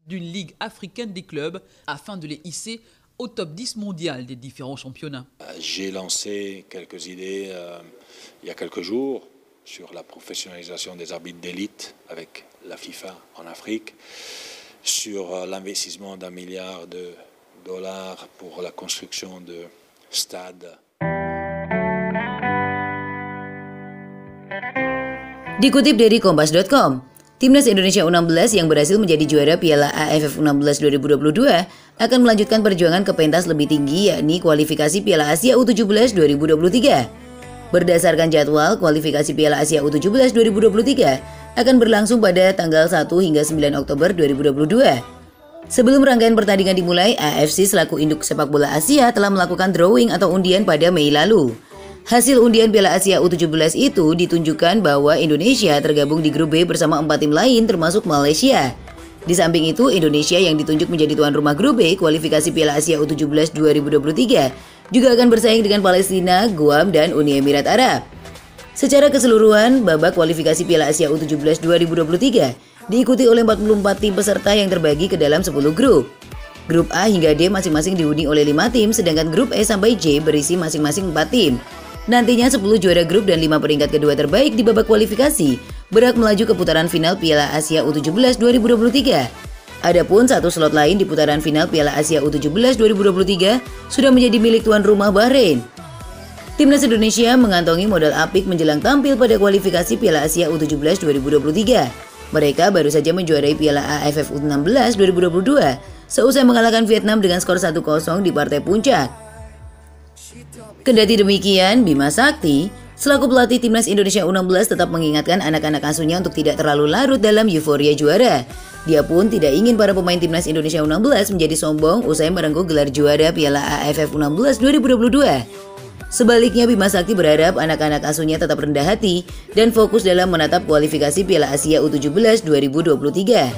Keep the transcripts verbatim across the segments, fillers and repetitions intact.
d'une Ligue africaine des clubs afin de les hisser au top dix mondial des différents championnats. J'ai lancé quelques idées euh, il y a quelques jours sur la professionnalisation des arbitres d'élite avec la FIFA en Afrique, sur euh, l'investissement d'un milliard de dollars pour la construction de stades. Dikutip dari kompas titik com, Timnas Indonesia U enam belas yang berhasil menjadi juara Piala A F F U enam belas dua ribu dua puluh dua akan melanjutkan perjuangan ke pentas lebih tinggi, yakni kualifikasi Piala Asia U tujuh belas dua ribu dua puluh tiga. Berdasarkan jadwal, kualifikasi Piala Asia U tujuh belas dua ribu dua puluh tiga akan berlangsung pada tanggal satu hingga sembilan Oktober dua ribu dua puluh dua. Sebelum rangkaian pertandingan dimulai, A F C selaku induk sepak bola Asia telah melakukan drawing atau undian pada Mei lalu. Hasil undian Piala Asia U tujuh belas itu ditunjukkan bahwa Indonesia tergabung di grup B bersama empat tim lain termasuk Malaysia. Di samping itu, Indonesia yang ditunjuk menjadi tuan rumah grup B kualifikasi Piala Asia U tujuh belas dua ribu dua puluh tiga juga akan bersaing dengan Palestina, Guam, dan Uni Emirat Arab. Secara keseluruhan, babak kualifikasi Piala Asia U tujuh belas dua ribu dua puluh tiga diikuti oleh empat puluh empat tim peserta yang terbagi ke dalam sepuluh grup. Grup A hingga D masing-masing dihuni oleh lima tim, sedangkan grup E sampai J berisi masing-masing empat tim. Nantinya sepuluh juara grup dan lima peringkat kedua terbaik di babak kualifikasi berhak melaju ke putaran final Piala Asia U tujuh belas dua ribu dua puluh tiga. Adapun satu slot lain di putaran final Piala Asia U tujuh belas dua ribu dua puluh tiga sudah menjadi milik tuan rumah Bahrain. Timnas Indonesia mengantongi modal apik menjelang tampil pada kualifikasi Piala Asia U tujuh belas dua ribu dua puluh tiga. Mereka baru saja menjuarai Piala A F F U enam belas dua ribu dua puluh dua seusai mengalahkan Vietnam dengan skor satu kosong di partai puncak. Kendati demikian, Bima Sakti selaku pelatih Timnas Indonesia U enam belas tetap mengingatkan anak-anak asuhnya untuk tidak terlalu larut dalam euforia juara. Dia pun tidak ingin para pemain Timnas Indonesia U enam belas menjadi sombong usai merengkuh gelar juara Piala A F F U enam belas dua ribu dua puluh dua. Sebaliknya, Bima Sakti berharap anak-anak asuhnya tetap rendah hati dan fokus dalam menatap kualifikasi Piala Asia U tujuh belas dua ribu dua puluh tiga.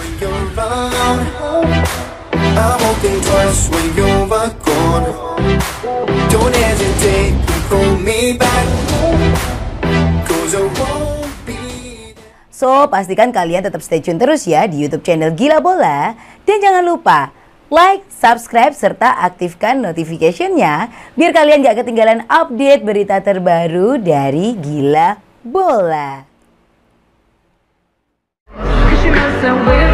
So, pastikan kalian tetap stay tune terus ya di YouTube channel Gila Bola. Dan jangan lupa like, subscribe, serta aktifkan notification-nya biar kalian gak ketinggalan update berita terbaru dari Gila Bola.